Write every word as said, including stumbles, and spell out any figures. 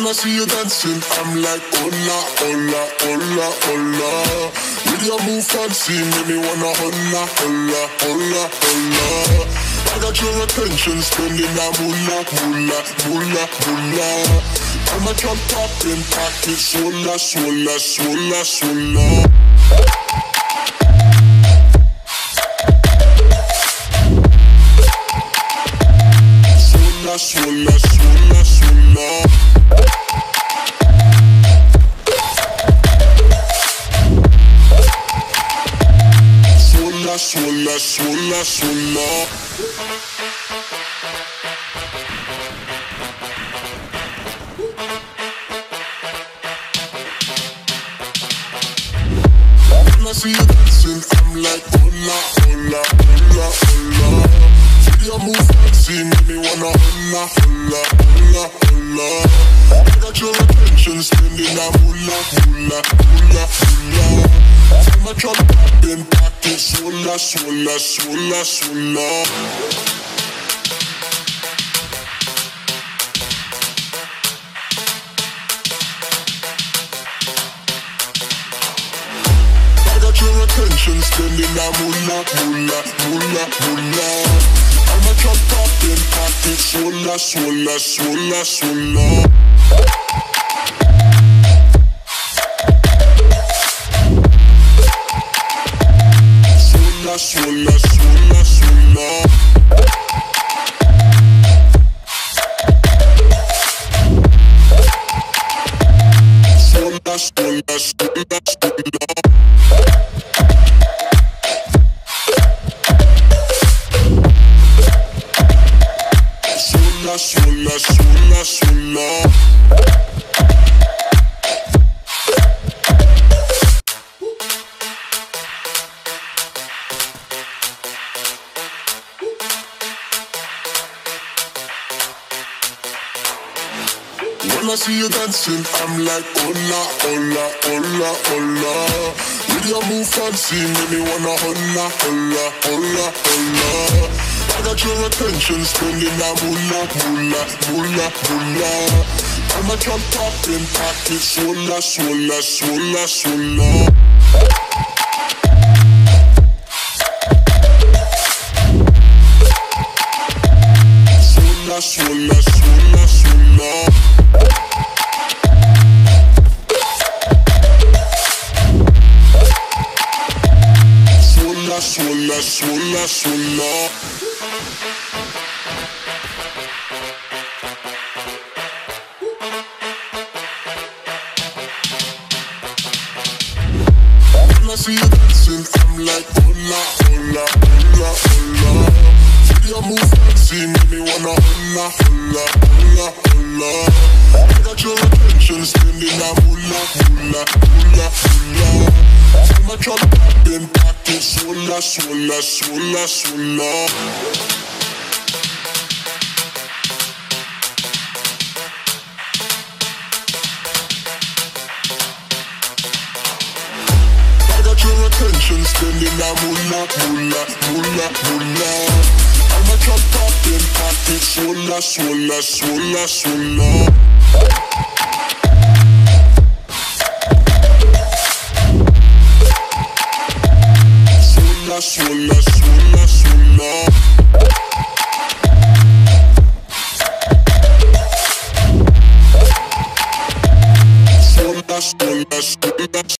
When I see you dancing, I'm like, hola, hola, hola, hola. With your move fancy, make me wanna hola, hola, hola, hola. I got your attention, spending that moolah, moolah, moolah, moolah. I'm a jump up in pocket, swola, swola, swola, swola. Swola, swola, swola, swola. Swola, swola, swola. When I see you dancing, I'm like, hola, hola, hola, hola. See your move fancy, make me wanna hola, hola, hola, hola. I got your attention, spending that moolah, moolah, moolah, moolah. I'm a jump up in pocket, swola, swola, swola, swola. I got your attention, spending that moolah, moolah, moolah, moolah. I'm a jump up in pocket, swola, swola, swola, swola. Swola, swola, swola. Swola, swola, swola, swola. Swola, swola, swola, swola. When I see you dancing, I'm like, hola, hola, hola, hola. With your move fancy, make me wanna hola, hola, hola, hola. I got your attention, spending that moolah, moolah, moolah, moolah. I'm a jump up in pocket, swola, swola, swola, swola. Swola, swola, swola, swola. Swola, swola, swola. When I see you dancing, I'm like, hola, hola, hola, hola. See your move fancy, make me wanna hola, hola, hola, hola. I got your attention, spending that moolah, moolah, moolah, moolah. I'm a jump up in pocket, swola, swola, swola, swola. I got your attention, spending that moolah, moolah, moolah, moolah. I'm a jump up in pocket, swola, swola, swola, swola. Swola, swola, swola. Swola, swola, swola.